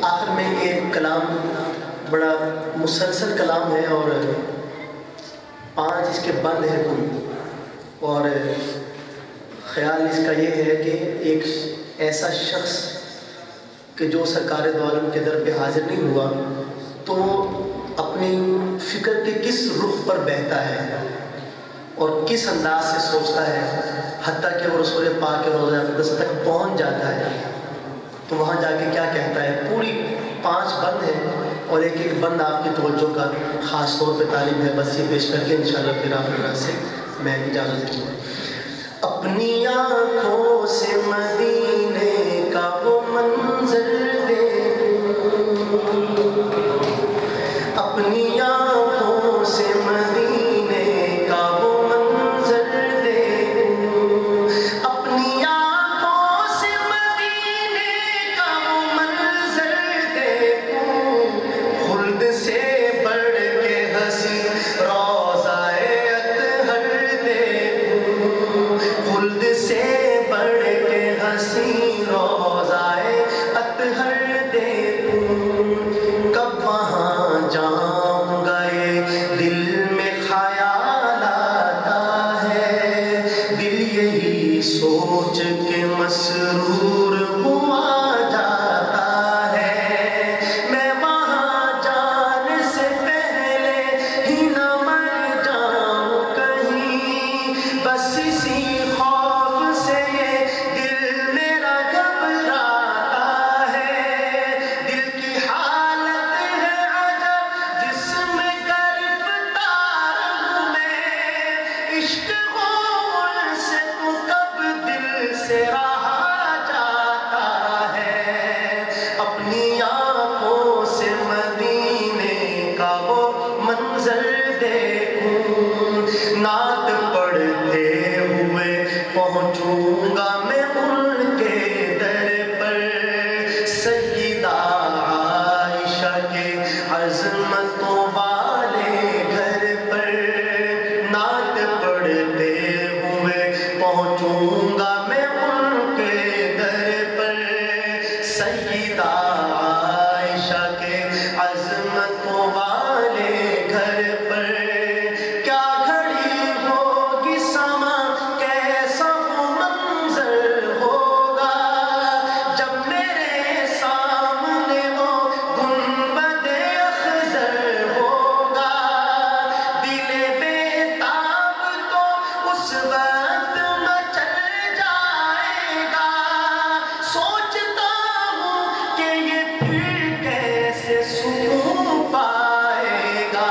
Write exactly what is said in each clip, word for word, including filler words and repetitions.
آخر میں ایک کلام بڑا مسلسل کلام ہے اور پانچ اس کے بند ہیں کل، اور خیال اس کا یہ ہے کہ ایک ایسا شخص کہ جو سرکار دو عالم کے در پہ حاضر نہیں ہوا تو اپنی فکر کے کس رخ پر بہتا ہے اور کس انداز سے سوچتا ہے، حتیٰ کہ وہ رسول پاک کے روضہ اقدس تک پہنچ جاتا ہے تو وہاں جا کے کیا کہتا ہے۔ پوری پانچ بند ہیں اور ایک ایک بند آپ کی توجہ کا خاص طور پہ طالب ہے، بس یہ پیش کر کے انشاءاللہ پھر آپ اللہ سے میں اجازت دوں گا۔ اپنی آنکھوں سے مدینے کا وہ منظر دیکھوں، اپنی آنکھوں سے مدینے کا وہ منظر دیکھوں، اپنی آنکھوں سے مدینے کا وہ منظر دیکھوں، خلد سے بڑھ کے ہنسی روضہ اطہر دیکھوں، خلد سے بڑھ کے ہنسی روضہ اطہر دیکھوں، کب وہاں جاؤں گا یہ دل میں خیال آتا ہے، دل یہی سوچ کے مسرور ہوا جاتا ہے، میں وہاں جانے سے پہلے ہی نہ مر جاؤں کہیں، بس اسی خوف سے یہ دل میرا گھبراتا ہے، دل کی حالت ہے عجب جس میں گرفتار ہوں میں، عشق ہو ان سے تو کب دل سے رہا جاتا ہے، اپنی آنکھوں سے مدینے کا وہ منظر دیکھوں، نعت پڑھتے ہوئے پہنچوں گا میں ان کے در پر، سیدہ عائشہ کے عظمتوں والے گھر پر، نعت پڑھتے ہوئے پہنچوں گا میں ان کے در پر، سیدہ عائشہ کے عظمتوں والے گھر پر، کیا گھڑی ہوگی سما کیسا وہ منظر ہوگا، جب میرے سامنے وہ گنبد اخضر ہوگا، دل بیتاب تو اس وقت مچل جائے گا، سوچتا ہوں کہ یہ پھر کیسے سکون پائے گا،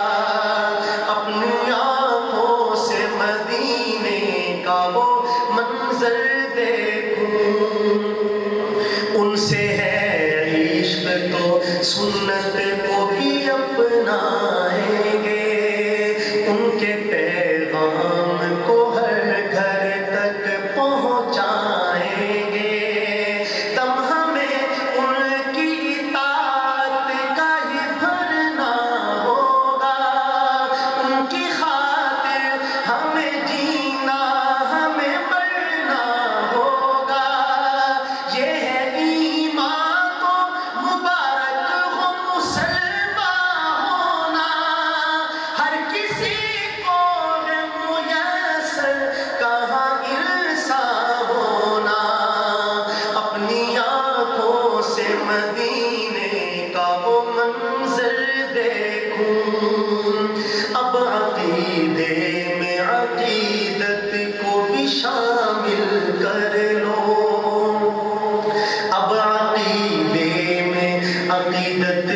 اپنی آنکھوں سے مدینے کا وہ منظر دیکھوں، ان سے ہے عشق تو سنت کو بھی اپنائیں گے، ان کے پیغام کو ہر گھر تک پہنچائیں گے، دم ہمیں ان کی اطاعت کا ہی بھرنا ہوگا، ان کی خاطر ہمیں جینا ہمیں مرنا ہوگا، یہ ہے ایمان تو مبارک ہو مسلمان ہونا، ہر کسی کو ہے میسر کہاں انسان ہونا، اپنی آنکھوں سے مدینے کا وہ منظر دیکھوں، اب عقیدے میں عقیدت کو بھی شامل کر لو، اب عقیدے میں عقیدت